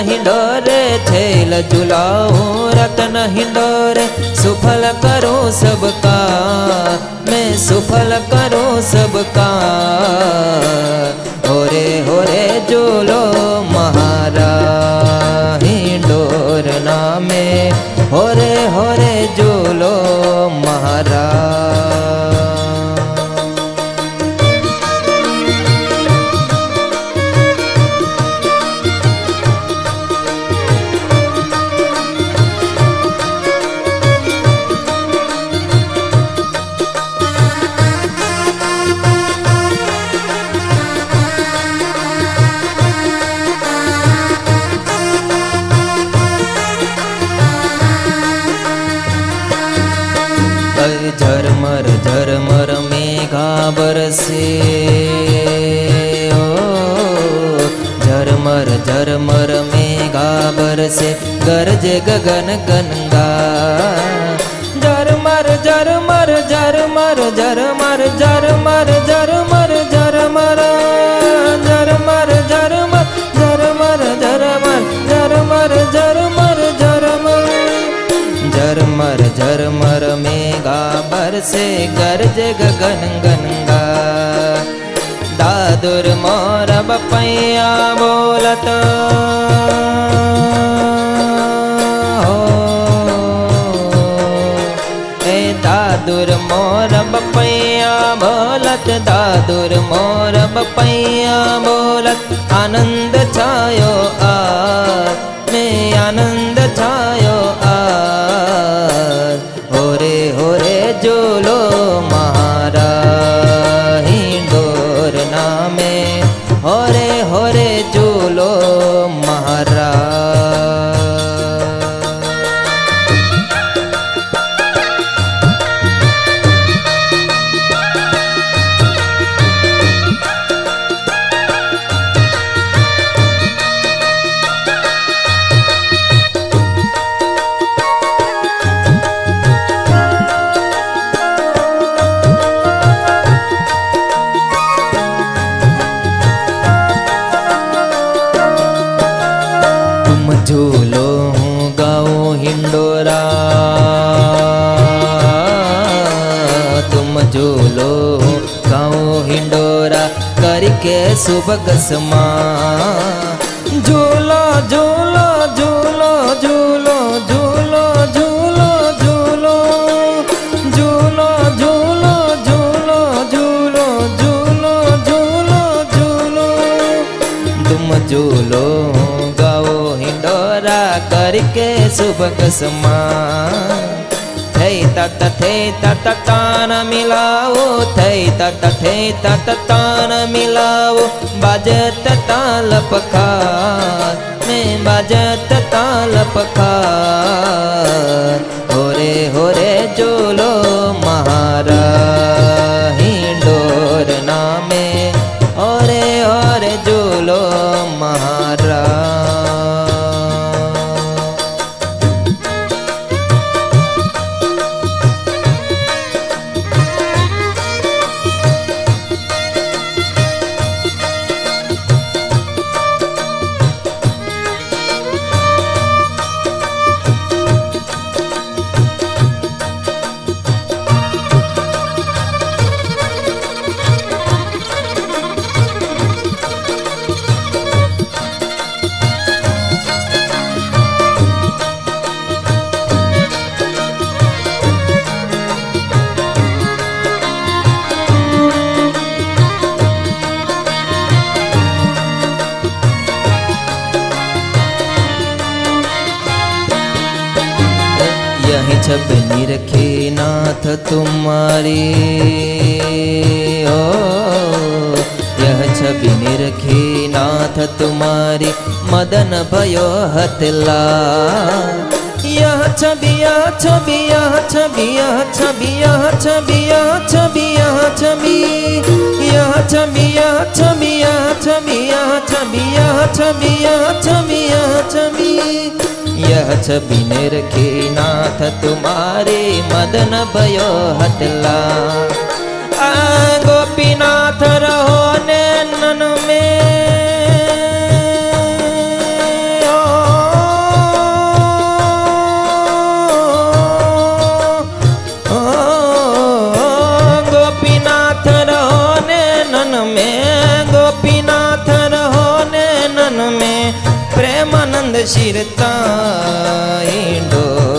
हिंडोरे छैल झुलाऊं रतन हिंडोरे सुफल करूं सबका मैं सुफल करूं सबका होरे झूलो महारा हिंडोर नामे होरे झूलो महारा। झरमर मेघा बरसे झरमर मेघा बरसे गरजे गगन गंगा झरमर झरमर झरमर झरमर झरमर झरमर झरमर झरमर झरमर झरमर झरमर झरमर झरमर झरमर झरमर झरमर मेघा बरसे गरजे गगन गंगा दादुर मोर बपैया बोलत हो ए दादुर मोर बपैया बोलत दादुर मोर बपैया बोलत आनंद छायो आज में आनंद छायो आज होरे झूलो महारा हिंडोर नामे होरे झूलो महारा। झूलो हूँ गाओ हिंडोरा तुम झूलो हूँ गाओ हिंडोरा करके सुबह समा झूलो झूलो झूलो झूलो झूलो झूलो झूलो झूलो झूलो झूलो झूलो झूलो झूलो झूलो तुम झूलो गाओ हिंडोरा करके सुबह समा थे तत तान मिलाओ थे तत तान मिलाओ बाजत ताल पखार में बाजत ताल पखार होरे झूलो महारा हिंडोर नामे होरे झूलो महारा। छबनी रखे नाथ तुम्हारी ओ यह छबनी रखे नाथ तुम्हारी मदन भयो हतला यह छबिया छबिया छबिया छबिया छबिया छबिया छबी यह छबिया छबिया छबिया छबिया छबिया छबिया छबी यह छवि ने रखे नाथ तुम्हारे मदन भयो हटला गोपीनाथ रहो नैनन में ओ कंद शिरता इंडो